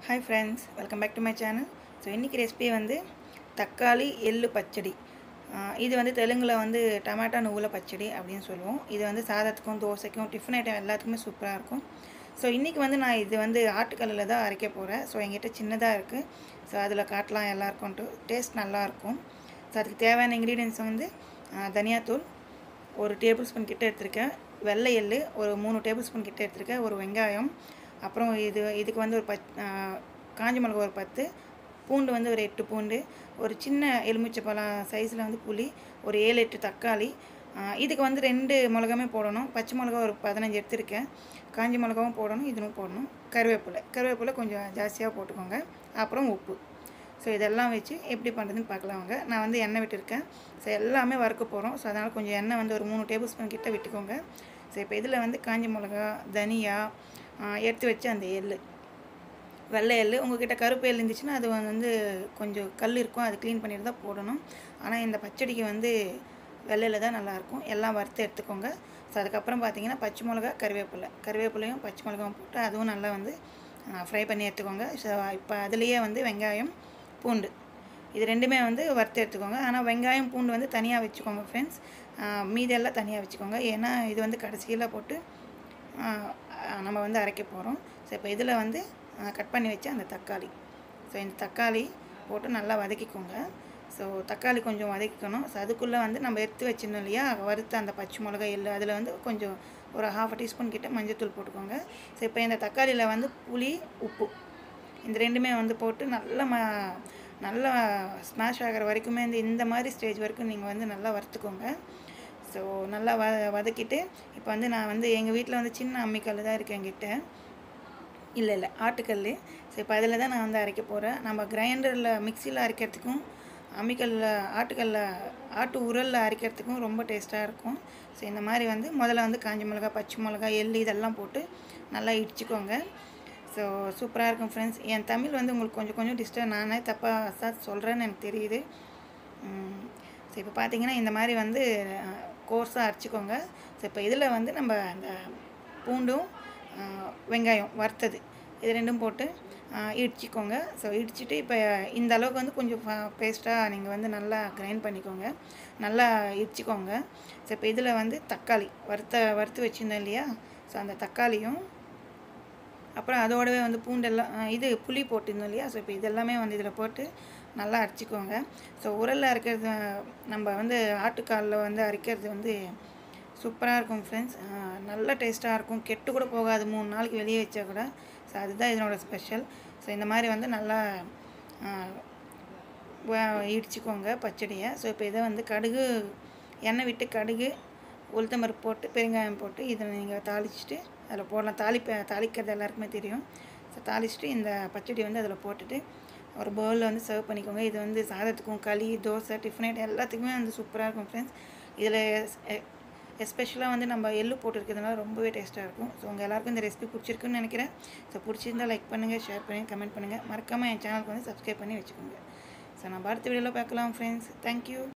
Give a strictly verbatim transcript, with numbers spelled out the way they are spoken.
Hi friends, welcome back to my channel. So இன்னைக்கு recipe வந்து தக்காளி எள்ளு பச்சடி. இது வந்து தெலுங்குல வந்து டமாட்டா நுவ்வுல பச்சடி அப்படின்னு சொல்லுவோம். இது வந்து சாதத்துக்கும் தோசைக்கும் டிஃபன் ஐட்டம் எல்லாத்துக்குமே சூப்பராக இருக்கும். ஸோ இன்றைக்கி வந்து நான் இது வந்து ஆட்டுக்கல்லில் தான் அரைக்க போகிறேன். ஸோ என்கிட்ட சின்னதாக இருக்குது. ஸோ அதில் காட்டலாம் எல்லாருக்கும்ட்டு டேஸ்ட் நல்லாயிருக்கும். ஸோ அதுக்கு தேவையான இன்க்ரீடியன்ஸ் வந்து தனியாத்தூள் ஒரு டேபிள் ஸ்பூன் கிட்ட எடுத்திருக்கேன், வெள்ளை எள்ளு ஒரு மூணு டேபிள் ஸ்பூன் கிட்ட எடுத்திருக்கேன், ஒரு வெங்காயம், அப்புறம் இது இதுக்கு வந்து ஒரு பத் காஞ்ச மிளகா ஒரு பத்து, பூண்டு வந்து ஒரு எட்டு பூண்டு, ஒரு சின்ன எலுமிச்சை பழம் சைஸில் வந்து புளி, ஒரு ஏழு எட்டு தக்காளி. இதுக்கு வந்து ரெண்டு மிளகாமே போடணும். பச்சை மிளகா ஒரு பதினஞ்சு எடுத்திருக்கேன், காஞ்ச மிளகாவும் போடணும், இதுவும் போடணும். கருவேப்பிலை கருவேப்பிலை கொஞ்சம் ஜாஸ்தியாக போட்டுக்கோங்க. அப்புறம் உப்பு. ஸோ இதெல்லாம் வச்சு எப்படி பண்ணுறதுன்னு பார்க்கலாம் வாங்க. நான் வந்து எண்ணெய் விட்டுருக்கேன். ஸோ எல்லாமே வறுக்க போகிறோம். ஸோ அதனால் கொஞ்சம் எண்ணெய் வந்து ஒரு மூணு டேபிள் ஸ்பூன் கிட்ட விட்டுக்கோங்க. ஸோ இப்போ இதில் வந்து காஞ்ச மிளகா, தனியா, எடுத்து வச்சு அந்த எள், வெள்ளை எள், உங்கள்கிட்ட கருப்பு எள் இருந்துச்சுன்னா அது வந்து கொஞ்சம் கல் இருக்கும், அது க்ளீன் பண்ணிட்டு தான் போடணும். ஆனால் இந்த பச்சடிக்கு வந்து வெள்ளையில் தான் நல்லாயிருக்கும். எல்லாம் வறுத்து எடுத்துக்கோங்க. ஸோ அதுக்கப்புறம் பார்த்தீங்கன்னா பச்சை மிளகா, கருவேப்பிலை கருவேப்பிலையும் பச்சை மிளகாவும் போட்டு அதுவும் நல்லா வந்து ஃப்ரை பண்ணி எடுத்துக்கோங்க. ஸோ இப்போ அதுலேயே வந்து வெங்காயம், பூண்டு இது ரெண்டுமே வந்து வறுத்து எடுத்துக்கோங்க. ஆனால் வெங்காயம் பூண்டு வந்து தனியாக வச்சுக்கோங்க ஃப்ரெண்ட்ஸ், மீதெல்லாம் தனியாக வச்சுக்கோங்க. ஏன்னா இது வந்து கடைசியில் போட்டு நம்ம வந்து அரைக்க போகிறோம். ஸோ இப்போ இதில் வந்து கட் பண்ணி வச்ச அந்த தக்காளி, ஸோ இந்த தக்காளி போட்டு நல்லா வதக்கிக்கோங்க. ஸோ தக்காளி கொஞ்சம் வதக்கிக்கணும். ஸோ அதுக்குள்ளே வந்து நம்ம எடுத்து வச்சிருந்தோம் இல்லையா வறுத்த அந்த பச்சை மிளகா எள்ளு, அதில் வந்து கொஞ்சம் ஒரு ஹாஃப் டீஸ்பூன் கிட்ட மஞ்சள்தூள் போட்டுக்கோங்க. ஸோ இப்போ இந்த தக்காளியில் வந்து புளி, உப்பு இந்த ரெண்டுமே வந்து போட்டு நல்லா ம நல்லா ஸ்மாஷ் ஆகிற வரைக்குமே இந்த இந்த மாதிரி ஸ்டேஜ் வரைக்கும் நீங்கள் வந்து நல்லா வறுத்துக்கோங்க. ஸோ நல்லா வ வதக்கிட்டு இப்போ வந்து நான் வந்து எங்கள் வீட்டில் வந்து சின்ன அம்மிக்கல் தான் இருக்குது என்கிட்ட, இல்லை இல்லை ஆட்டுக்கல். ஸோ இப்போ அதில் தான் நான் வந்து அரைக்க போகிறேன். நம்ம கிரைண்டரில் மிக்சியில் அரைக்கிறதுக்கும் அம்மிக்கல்லில் ஆட்டுக்கல்ல ஆட்டு உரலில் அரைக்கிறதுக்கும் ரொம்ப டேஸ்ட்டாக இருக்கும். ஸோ இந்த மாதிரி வந்து முதல்ல வந்து காஞ்ச மிளகா, பச்சை மிளகா, எள் இதெல்லாம் போட்டு நல்லா இடிச்சிக்கோங்க. ஸோ சூப்பராக இருக்கும் ஃப்ரெண்ட்ஸ். என் தமிழ் வந்து உங்களுக்கு கொஞ்சம் கொஞ்சம் டிஸ்டர்ப், நானே தப்பாக தான் சொல்கிறேன்னு எனக்கு தெரியுது. ஸோ இப்போ பார்த்தீங்கன்னா இந்த மாதிரி வந்து கோர்ஸாக அரைச்சிக்கோங்க. ஸோ இப்போ இதில் வந்து நம்ம அந்த பூண்டும் வெங்காயம் வறுத்தது இது ரெண்டும் போட்டு இடிச்சிக்கோங்க. ஸோ இடிச்சிட்டு இப்போ இந்த அளவுக்கு வந்து கொஞ்சம் பேஸ்ட்டாக நீங்கள் வந்து நல்லா கிரைண்ட் பண்ணிக்கோங்க, நல்லா இடிச்சிக்கோங்க. ஸோ இப்போ இதில் வந்து தக்காளி வறுத்த வறுத்து வச்சுருந்தோம் இல்லையா, ஸோ அந்த தக்காளியும் அப்புறம் அதோடவே வந்து பூண்டெல்லாம் இது புளி போட்டிருந்தோம் இல்லையா, ஸோ இப்போ இதெல்லாமே வந்து இதில் போட்டு நல்லா அரைச்சிக்கோங்க. ஸோ உரலில் அரைக்கிறது நம்ம வந்து ஆட்டுக்காலில் வந்து அரைக்கிறது வந்து சூப்பராக இருக்கும் ஃப்ரெண்ட்ஸ். நல்ல டேஸ்ட்டாக இருக்கும், கெட்டு கூட போகாது மூணு நாளைக்கு வெளியே வச்சா கூட. ஸோ அதுதான் இதனோட ஸ்பெஷல். ஸோ இந்த மாதிரி வந்து நல்லா இடிச்சிக்கோங்க பச்சடியை. ஸோ இப்போ இதை வந்து கடுகு எண்ணெய் விட்டு கடுகு, உளுத்தம்பருப்பு போட்டு பெருங்காயம் போட்டு இதை நீங்கள் தாளிச்சிட்டு அதில் போடலாம். தாளிப்ப தாளிக்கிறது எல்லாருக்குமே தெரியும். ஸோ தாளிச்சிட்டு இந்த பச்சடி வந்து அதில் போட்டுட்டு ஒரு பவுலில் வந்து சர்வ் பண்ணிக்கோங்க. இது வந்து சாதத்துக்கும் களி, தோசை, டிஃபன் ஐட்டம் எல்லாத்துக்குமே வந்து சூப்பராக இருக்கும் ஃப்ரெண்ட்ஸ். இதில் எஸ்பெஷலாக வந்து நம்ம எள்ளு போட்டுருக்கிறதுனால ரொம்பவே டேஸ்ட்டாக இருக்கும். ஸோ உங்கள் எல்லாருக்கும் இந்த ரெசிபி பிடிச்சிருக்குன்னு நினைக்கிறேன். ஸோ பிடிச்சிருந்தால் லைக் பண்ணுங்கள், ஷேர் பண்ணுங்கள், கமெண்ட் பண்ணுங்கள். மறக்காமல் என் சேனலுக்கு வந்து சப்ஸ்கிரைப் பண்ணி வச்சுக்கோங்க. ஸோ நம்ம அடுத்த வீடியோவில் பார்க்கலாம் ஃப்ரெண்ட்ஸ். தேங்க்யூ.